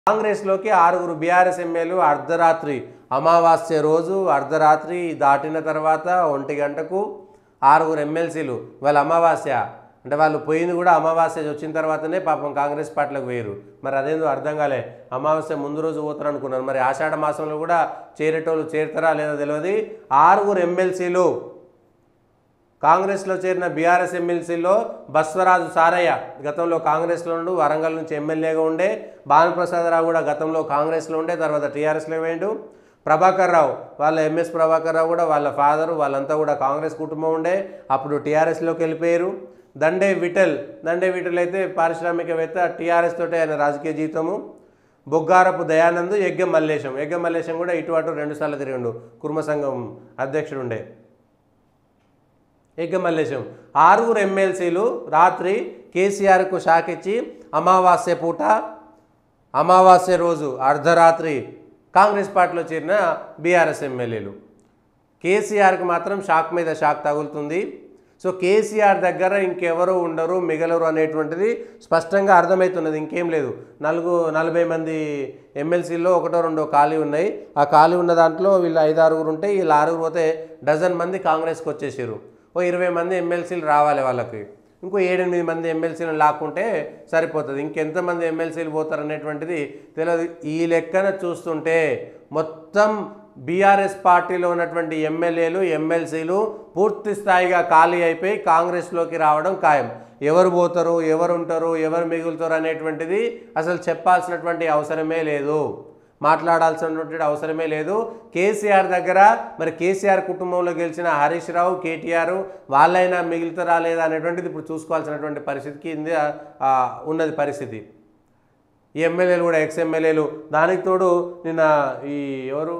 కాంగ్రెస్లోకి 6 బీఆర్ఎస్ ఎమ్మెల్యేలు అర్ధరాత్రి అమావాస్య రోజు అర్ధరాత్రి దాటిన తర్వాత 1 గంటకు 6 ఎమ్మెల్సీలు వాళ్ళ అమావాస్య అంటే వాళ్ళు పోయింది కూడా అమావాస్య వచ్చిన తర్వాతనే పాపం కాంగ్రెస్ పార్టీలకు వేరు. మరి అదేందో అర్థం కాలే. అమావాస్య ముందు రోజు పోతారు అనుకున్నారు. మరి ఆషాఢ మాసంలో కూడా చేరేటోళ్ళు చేరుతారా లేదో తెలియదు. 6 ఎమ్మెల్సీలు కాంగ్రెస్లో చేరిన బీఆర్ఎస్ ఎమ్మెల్సీలో బస్వరాజు సారయ్య గతంలో కాంగ్రెస్లో ఉండు, వరంగల్ నుంచి ఎమ్మెల్యేగా ఉండే. భానుప్రసాదరావు కూడా గతంలో కాంగ్రెస్లో ఉండే, తర్వాత టీఆర్ఎస్లో వేయండు. ప్రభాకర్ రావు వాళ్ళ ఎంఎస్ ప్రభాకర్ రావు కూడా వాళ్ళ ఫాదరు వాళ్ళంతా కూడా కాంగ్రెస్ కుటుంబం ఉండే, అప్పుడు టీఆర్ఎస్లోకి వెళ్ళిపోయారు. దండే విఠల్ అయితే పారిశ్రామికవేత్త, టీఆర్ఎస్ తోటే ఆయన రాజకీయ జీవితము. బొగ్గారపు దయానంద్, యగ్గ మల్లేశం కూడా ఇటు అటు 2 సార్లు తిరిగిండు, కుర్మ సంఘం అధ్యక్షుడు ఉండే యగ్గ మల్లేశం. 6 ఎమ్మెల్సీలు రాత్రి కేసీఆర్కు షాక్ ఇచ్చి అమావాస్య రోజు అర్ధరాత్రి కాంగ్రెస్ పార్టీలో చేరిన బీఆర్ఎస్ ఎమ్మెల్యేలు. కేసీఆర్కి మాత్రం షాక్ మీద షాక్ తగులుతుంది. సో కేసీఆర్ దగ్గర ఇంకెవరు ఉండరు, మిగలరు అనేటువంటిది స్పష్టంగా అర్థమవుతున్నది. ఇంకేం లేదు. 40 మంది ఎమ్మెల్సీల్లో 1-2 ఖాళీ ఉన్నాయి. ఆ ఖాళీ ఉన్న దాంట్లో వీళ్ళు 5-6 ఉంటే వీళ్ళు 6 పోతే డజన్ మంది కాంగ్రెస్కి వచ్చేసారు. 20 మంది ఎమ్మెల్సీలు రావాలి వాళ్ళకి. ఇంకో 7-8 మంది ఎమ్మెల్సీలను లాక్కుంటే సరిపోతుంది. ఇంకెంతమంది ఎమ్మెల్సీలు పోతారు అనేటువంటిది తెలియదు. ఈ లెక్కన చూస్తుంటే మొత్తం బీఆర్ఎస్ పార్టీలో ఉన్నటువంటి ఎమ్మెల్యేలు ఎమ్మెల్సీలు పూర్తి స్థాయిగా ఖాళీ అయిపోయి కాంగ్రెస్లోకి రావడం ఖాయం. ఎవరు పోతారు, ఎవరు ఉంటారు, ఎవరు మిగులుతారు అనేటువంటిది అసలు చెప్పాల్సినటువంటి అవసరమే లేదు, మాట్లాడాల్సినటువంటి అవసరమే లేదు. కేసీఆర్ దగ్గర మరి కేసీఆర్ కుటుంబంలో గెలిచిన హరీష్ రావు, కేటీఆర్ వాళ్ళైనా మిగులుతారా లేదా అనేటువంటిది ఇప్పుడు చూసుకోవాల్సినటువంటి పరిస్థితికి ఉన్నది పరిస్థితి. ఈ ఎమ్మెల్యేలు కూడా ఎక్స్ ఎమ్మెల్యేలు. దానికి తోడు నిన్న ఈ ఎవరు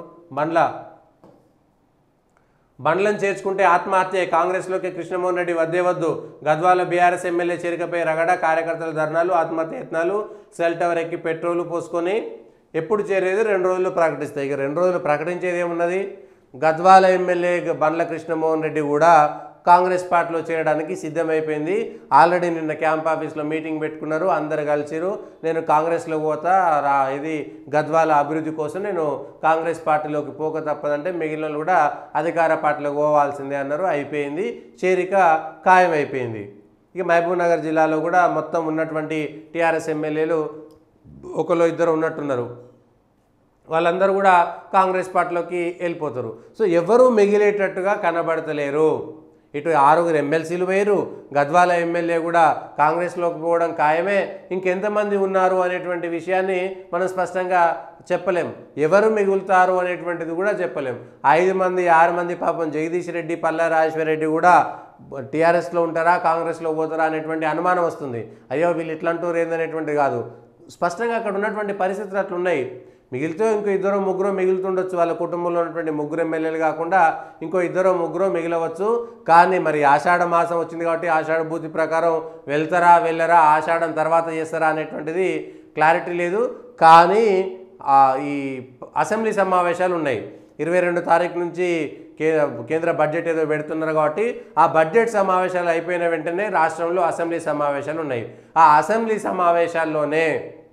బండ్లను చేర్చుకుంటే ఆత్మహత్య, కాంగ్రెస్లోకి కృష్ణమోహన్ రెడ్డి వద్దు. గద్వాల బీఆర్ఎస్ ఎమ్మెల్యే చేరికపై రగడ, కార్యకర్తల ధర్నాలు, ఆత్మహత్య యత్నాలు. సెల్ టవర్ ఎక్కి పెట్రోలు పోసుకొని ఎప్పుడు చేరేది 2 రోజుల్లో ప్రకటిస్తాయి. ఇక 2 రోజులు ప్రకటించేది ఏమున్నది. గద్వాల ఎమ్మెల్యే బండ్ల కృష్ణమోహన్ రెడ్డి కూడా కాంగ్రెస్ పార్టీలో చేరడానికి సిద్ధమైపోయింది. ఆల్రెడీ నిన్న క్యాంప్ ఆఫీస్లో మీటింగ్ పెట్టుకున్నారు, అందరు కలిసిరు. నేను కాంగ్రెస్లో పోతా, ఇది గద్వాల అభివృద్ధి కోసం నేను కాంగ్రెస్ పార్టీలోకి పోక తప్పదంటే మిగిలిన కూడా అధికార పార్టీలోకి పోవాల్సిందే అన్నారు. అయిపోయింది, చేరిక ఖాయం అయిపోయింది. ఇక మహబూబ్ నగర్ జిల్లాలో కూడా మొత్తం ఉన్నటువంటి టీఆర్ఎస్ ఎమ్మెల్యేలు 1-2 ఉన్నట్టున్నారు. వాళ్ళందరూ కూడా కాంగ్రెస్ పార్టీలోకి వెళ్ళిపోతారు. సో ఎవరు మిగిలేటట్టుగా కనబడతలేరు. ఇటు 6 ఎమ్మెల్సీలు వేరు, గద్వాల ఎమ్మెల్యే కూడా కాంగ్రెస్లోకి పోవడం ఖాయమే. ఇంకెంతమంది ఉన్నారు అనేటువంటి విషయాన్ని మనం స్పష్టంగా చెప్పలేం. ఎవరు మిగులుతారు అనేటువంటిది కూడా చెప్పలేం. 5 మంది 6 మంది పాపం జగదీష్ రెడ్డి, పల్లా రాజేశ్వర రెడ్డి కూడా టీఆర్ఎస్లో ఉంటారా కాంగ్రెస్లో పోతారా అనేటువంటి అనుమానం వస్తుంది. అయ్యో వీళ్ళు ఇట్లాంటూరు ఏందనేటువంటిది కాదు, స్పష్టంగా అక్కడ ఉన్నటువంటి పరిస్థితులు అట్లున్నాయి. మిగిలితే ఇంకో 2-3 మిగులుతుండొచ్చు. వాళ్ళ కుటుంబంలో ఉన్నటువంటి 3 ఎమ్మెల్యేలు కాకుండా ఇంకో 2-3 మిగిలవచ్చు. కానీ మరి ఆషాఢ మాసం వచ్చింది కాబట్టి ఆషాఢ భూతి ప్రకారం వెళ్తారా వెళ్ళరా, ఆషాఢం తర్వాత చేస్తారా అనేటువంటిది క్లారిటీ లేదు. కానీ ఈ అసెంబ్లీ సమావేశాలు ఉన్నాయి. 22 తారీఖు నుంచి కేంద్ర బడ్జెట్ ఏదో పెడుతున్నారు కాబట్టి ఆ బడ్జెట్ సమావేశాలు అయిపోయిన వెంటనే రాష్ట్రంలో అసెంబ్లీ సమావేశాలు ఉన్నాయి. ఆ అసెంబ్లీ సమావేశాల్లోనే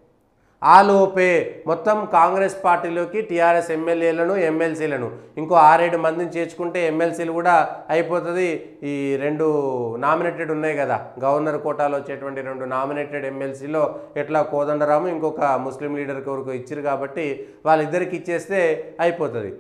ఆలోపే మొత్తం కాంగ్రెస్ పార్టీలోకి టీఆర్ఎస్ ఎమ్మెల్యేలను ఎమ్మెల్సీలను ఇంకో 6-7 మందిని చేర్చుకుంటే ఎమ్మెల్సీలు కూడా అయిపోతుంది. ఈ 2 నామినేటెడ్ ఉన్నాయి కదా, గవర్నర్ కోటాలో వచ్చేటువంటి 2 నామినేటెడ్ ఎమ్మెల్సీలో ఎట్లా కోదండరాము ఇంకొక ముస్లిం లీడర్కి ఎవరికి ఇచ్చారు కాబట్టి వాళ్ళిద్దరికి ఇచ్చేస్తే అయిపోతుంది.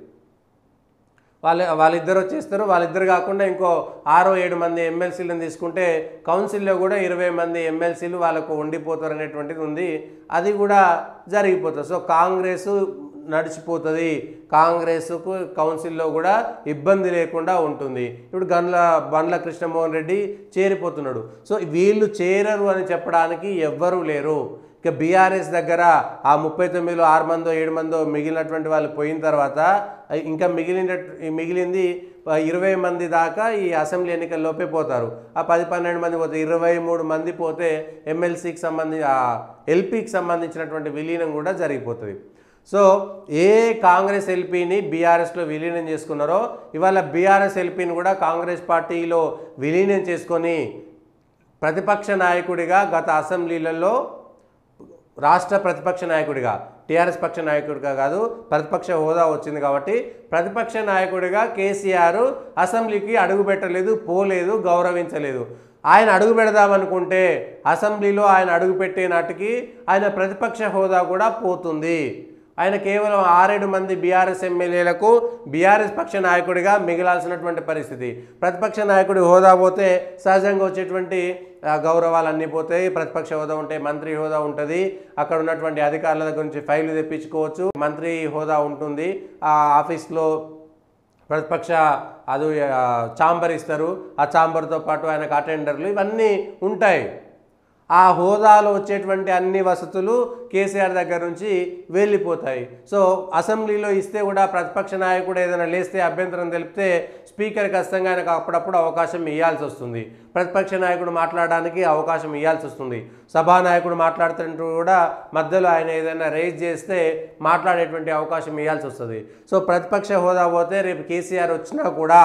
వాళ్ళిద్దరు వచ్చేస్తారు. వాళ్ళిద్దరు కాకుండా ఇంకో 6-7 మంది ఎమ్మెల్సీలను తీసుకుంటే కౌన్సిల్లో కూడా 20 మంది ఎమ్మెల్సీలు వాళ్ళకు ఉండిపోతారు అనేటువంటిది ఉంది. అది కూడా జరిగిపోతుంది. సో కాంగ్రెస్ నడిచిపోతుంది, కాంగ్రెస్కు కౌన్సిల్లో కూడా ఇబ్బంది లేకుండా ఉంటుంది. ఇప్పుడు బండ్ల కృష్ణమోహన్ రెడ్డి చేరిపోతున్నాడు. సో వీళ్ళు చేరరు అని చెప్పడానికి ఎవ్వరూ లేరు. ఇక బీఆర్ఎస్ దగ్గర ఆ 39లో 6 మందో 7 మందో మిగిలినటువంటి వాళ్ళు పోయిన తర్వాత ఇంకా మిగిలింది 20 మంది దాకా ఈ అసెంబ్లీ ఎన్నికల్లోపే పోతారు. ఆ 10-12 మంది పోతే 23 మంది పోతే ఎల్పీకి సంబంధించినటువంటి విలీనం కూడా జరిగిపోతుంది. సో ఏ కాంగ్రెస్ ఎల్పీని బీఆర్ఎస్లో విలీనం చేసుకున్నారో ఇవాళ బీఆర్ఎస్ ఎల్పీని కూడా కాంగ్రెస్ పార్టీలో విలీనం చేసుకొని ప్రతిపక్ష నాయకుడిగా గత అసెంబ్లీలలో రాష్ట్ర ప్రతిపక్ష నాయకుడిగా టీఆర్ఎస్ పక్ష నాయకుడిగా కాదు, ప్రతిపక్ష హోదా వచ్చింది కాబట్టి ప్రతిపక్ష నాయకుడిగా కేసీఆర్ అసెంబ్లీకి అడుగు పెట్టలేదు, పోలేదు, గౌరవించలేదు. ఆయన అడుగు పెడదామనుకుంటే అసెంబ్లీలో ఆయన అడుగు పెట్టే నాటికి ఆయన ప్రతిపక్ష హోదా కూడా పోతుంది. ఆయన కేవలం 6-7 మంది బీఆర్ఎస్ ఎమ్మెల్యేలకు బీఆర్ఎస్ పక్ష నాయకుడిగా మిగిలాల్సినటువంటి పరిస్థితి. ప్రతిపక్ష నాయకుడి హోదా పోతే సహజంగా వచ్చేటువంటి గౌరవాలన్నీ పోతాయి. ప్రతిపక్ష హోదా ఉంటే మంత్రి హోదా ఉంటుంది, అక్కడ ఉన్నటువంటి అధికారుల దగ్గర నుంచి ఫైళ్లు తెప్పించుకోవచ్చు, మంత్రి హోదా ఉంటుంది, ఆ ఆఫీస్లో ప్రతిపక్ష అది ఛాంబర్ ఇస్తారు, ఆ ఛాంబర్తో పాటు ఆయనకు అటెండర్లు ఇవన్నీ ఉంటాయి. ఆ హోదాలో వచ్చేటువంటి అన్ని వసతులు కేసీఆర్ దగ్గర నుంచి వెళ్ళిపోతాయి. సో అసెంబ్లీలో ఇస్తే కూడా ప్రతిపక్ష నాయకుడు ఏదైనా లేస్తే అభ్యంతరం తెలిపితే స్పీకర్ ఖచ్చితంగా ఆయనకు అప్పుడప్పుడు అవకాశం ఇవ్వాల్సి వస్తుంది, ప్రతిపక్ష నాయకుడు మాట్లాడడానికి అవకాశం ఇవ్వాల్సి వస్తుంది. సభానాయకుడు మాట్లాడుతుంటూ కూడా మధ్యలో ఆయన ఏదైనా రేజ్ చేస్తే మాట్లాడేటువంటి అవకాశం ఇవ్వాల్సి వస్తుంది. సో ప్రతిపక్ష హోదా పోతే రేపు కేసీఆర్ వచ్చినా కూడా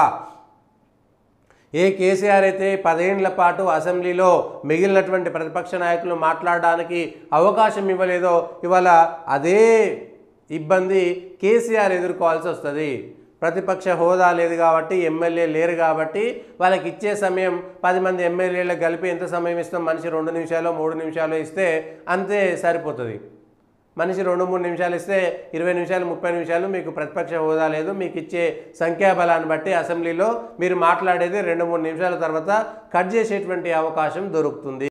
ఏ కేసీఆర్ అయితే 10 ఏళ్ల పాటు అసెంబ్లీలో మిగిలినటువంటి ప్రతిపక్ష నాయకులు మాట్లాడడానికి అవకాశం ఇవ్వలేదో ఇవాళ అదే ఇబ్బంది కేసీఆర్ ఎదుర్కోవాల్సి వస్తుంది. ప్రతిపక్ష హోదా లేదు కాబట్టి, ఎమ్మెల్యే లేరు కాబట్టి వాళ్ళకి ఇచ్చే సమయం 10 మంది ఎమ్మెల్యేలకు కలిపి ఎంత సమయం ఇస్తాం, మనిషి 2 నిమిషాలు 3 నిమిషాలు ఇస్తే అంతే సరిపోతుంది. మనిషి 2-3 నిమిషాలు ఇస్తే 20 నిమిషాలు 30 నిమిషాలు మీకు ప్రతిపక్ష హోదా లేదు, మీకు ఇచ్చే సంఖ్యాబలాన్ని బట్టి అసెంబ్లీలో మీరు మాట్లాడేది 2-3 నిమిషాల తర్వాత కట్ చేసేటువంటి అవకాశం దొరుకుతుంది.